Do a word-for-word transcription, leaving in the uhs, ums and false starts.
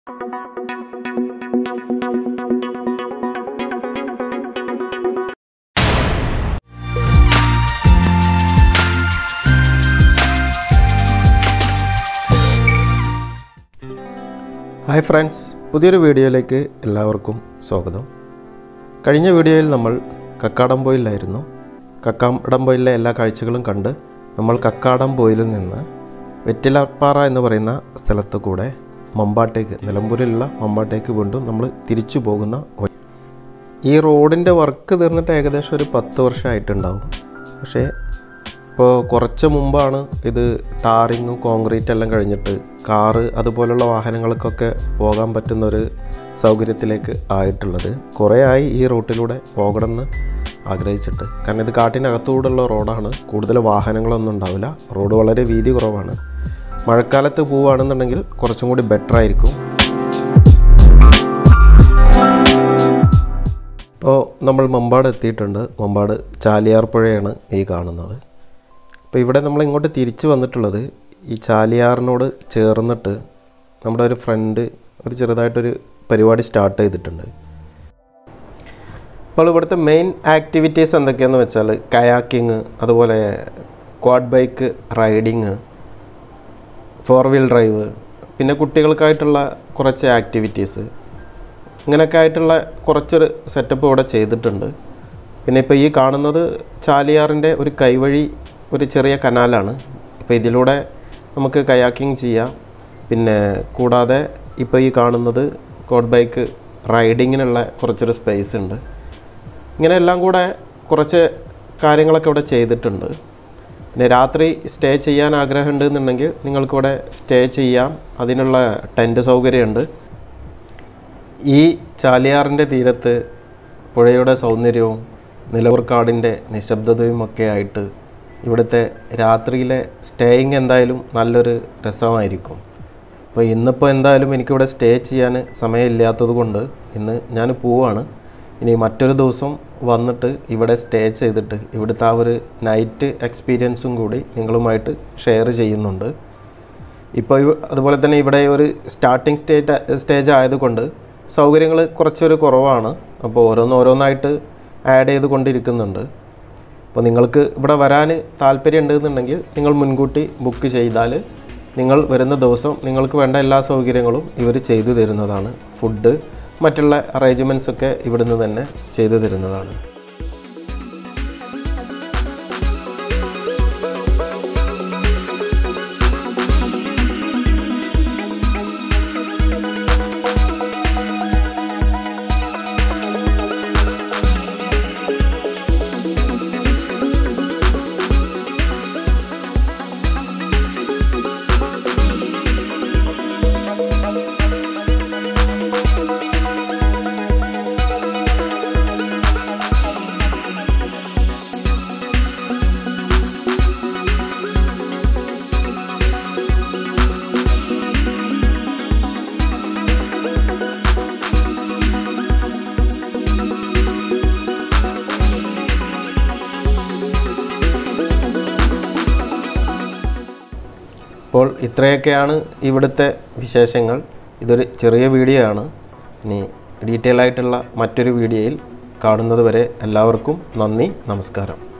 Hi friends, പുതിയൊരു വീഡിയോയിലേക്ക് എല്ലാവർക്കും സ്വാഗതം. കഴിഞ്ഞ വീഡിയോയിൽ നമ്മൾ കക്കാടംപൊയിലായിരുന്നു. കക്കാടംപൊയിലെ എല്ലാ കാഴ്ചകളും കണ്ട് നമ്മൾ കക്കാടംപൊയിലിൽ നിന്ന് വെറ്റിലപ്പാറ എന്ന് പറയുന്ന സ്ഥലത്ത് കൂടെ മമ്പാട്ടേക്ക്, നിലമ്പൂരിലുള്ള മമ്പാട്ടേക്ക് വീണ്ടും നമ്മൾ തിരിച്ചു പോകുന്ന വഴി. ഈ റോഡിൻ്റെ വർക്ക് തീർന്നിട്ട് ഏകദേശം ഒരു പത്ത് വർഷമായിട്ടുണ്ടാവും. പക്ഷേ ഇപ്പോൾ കുറച്ച് മുമ്പാണ് ഇത് ടാറിങ്ങും കോൺക്രീറ്റ് എല്ലാം കഴിഞ്ഞിട്ട് കാറ് അതുപോലുള്ള വാഹനങ്ങൾക്കൊക്കെ പോകാൻ പറ്റുന്നൊരു സൗകര്യത്തിലേക്ക് ആയിട്ടുള്ളത്. കുറേ ആയി ഈ റൂട്ടിലൂടെ പോകണമെന്ന് ആഗ്രഹിച്ചിട്ട്. കാരണം ഇത് കാട്ടിനകത്തൂടെയുള്ള റോഡാണ്, കൂടുതൽ വാഹനങ്ങളൊന്നും ഉണ്ടാവില്ല, റോഡ് വളരെ വീതി കുറവാണ്. മഴക്കാലത്ത് പോവുകയാണെന്നുണ്ടെങ്കിൽ കുറച്ചും കൂടി ബെറ്റർ ആയിരിക്കും. ഇപ്പോൾ നമ്മൾ മമ്പാട് എത്തിയിട്ടുണ്ട്. മമ്പാട് ചാലിയാർ പുഴയാണ് ഈ കാണുന്നത്. അപ്പോൾ ഇവിടെ നമ്മൾ ഇങ്ങോട്ട് തിരിച്ച് വന്നിട്ടുള്ളത് ഈ ചാലിയാറിനോട് ചേർന്നിട്ട് നമ്മുടെ ഒരു ഫ്രണ്ട് ഒരു ചെറുതായിട്ടൊരു പരിപാടി സ്റ്റാർട്ട് ചെയ്തിട്ടുണ്ട്. അപ്പോൾ ഇവിടുത്തെ മെയിൻ ആക്ടിവിറ്റീസ് എന്തൊക്കെയാണെന്ന് വെച്ചാൽ കയാക്കിങ്, അതുപോലെ quad bike riding, four wheel drive, പിന്നെ കുട്ടികൾക്കായിട്ടുള്ള കുറച്ച് ആക്ടിവിറ്റീസ്, ഇങ്ങനെയൊക്കെ ആയിട്ടുള്ള കുറച്ചൊരു സെറ്റപ്പ് ഇവിടെ ചെയ്തിട്ടുണ്ട്. പിന്നെ ഇപ്പോൾ ഈ കാണുന്നത് ചാലിയാറിൻ്റെ ഒരു കൈവഴി, ഒരു ചെറിയ കനാലാണ്. ഇപ്പോൾ ഇതിലൂടെ നമുക്ക് കയാക്കിങ് ചെയ്യാം. പിന്നെ കൂടാതെ ഇപ്പോൾ ഈ കാണുന്നത് ക്വാഡ് ബൈക്ക് റൈഡിങ്ങിനുള്ള കുറച്ചൊരു സ്പേസ് ഉണ്ട്. ഇങ്ങനെ എല്ലാം കൂടെ കുറച്ച് കാര്യങ്ങളൊക്കെ ഇവിടെ ചെയ്തിട്ടുണ്ട്. പിന്നെ രാത്രി സ്റ്റേ ചെയ്യാൻ ആഗ്രഹമുണ്ട് എന്നുണ്ടെങ്കിൽ നിങ്ങൾക്കിവിടെ സ്റ്റേ ചെയ്യാം. അതിനുള്ള ടെൻറ്റ് സൗകര്യമുണ്ട്. ഈ ചാലിയാറിൻ്റെ തീരത്ത് പുഴയുടെ സൗന്ദര്യവും നിലവൂർക്കാടിൻ്റെ നിശബ്ദതയും ഒക്കെ ആയിട്ട് ഇവിടുത്തെ രാത്രിയിലെ സ്റ്റേയിങ് എന്തായാലും നല്ലൊരു രസമായിരിക്കും. അപ്പോൾ ഇന്നിപ്പോൾ എന്തായാലും എനിക്കിവിടെ സ്റ്റേ ചെയ്യാൻ സമയമില്ലാത്തത് കൊണ്ട് ഇന്ന് ഞാൻ പോവാണ്. ഇനി മറ്റൊരു ദിവസം വന്നിട്ട് ഇവിടെ സ്റ്റേ ചെയ്തിട്ട് ഇവിടുത്തെ ആ ഒരു നൈറ്റ് എക്സ്പീരിയൻസും കൂടി നിങ്ങളുമായിട്ട് ഷെയർ ചെയ്യുന്നുണ്ട്. ഇപ്പോൾ അതുപോലെ തന്നെ ഇവിടെ ഒരു സ്റ്റാർട്ടിങ് സ്റ്റേജ് സ്റ്റേജ് ആയതുകൊണ്ട് സൗകര്യങ്ങൾ കുറച്ചൊരു കുറവാണ്. അപ്പോൾ ഓരോന്ന് ഓരോന്നായിട്ട് ആഡ് ചെയ്ത് കൊണ്ടിരിക്കുന്നുണ്ട്. അപ്പോൾ നിങ്ങൾക്ക് ഇവിടെ വരാൻ താല്പര്യം ഉണ്ടെന്നുണ്ടെങ്കിൽ നിങ്ങൾ മുൻകൂട്ടി ബുക്ക് ചെയ്താൽ നിങ്ങൾ വരുന്ന ദിവസം നിങ്ങൾക്ക് വേണ്ട എല്ലാ സൗകര്യങ്ങളും ഇവർ ചെയ്തു തരുന്നതാണ്. ഫുഡ്, മറ്റുള്ള അറേഞ്ച്മെൻറ്റ്സൊക്കെ ഇവിടുന്ന് തന്നെ ചെയ്തു തരുന്നതാണ്. അപ്പോൾ ഇത്രയൊക്കെയാണ് ഇവിടുത്തെ വിശേഷങ്ങൾ. ഇതൊരു ചെറിയ വീഡിയോ ആണ്. ഇനി ഡീറ്റെയിൽ ആയിട്ടുള്ള മറ്റൊരു വീഡിയോയിൽ കാണുന്നത് വരെ എല്ലാവർക്കും നന്ദി, നമസ്കാരം.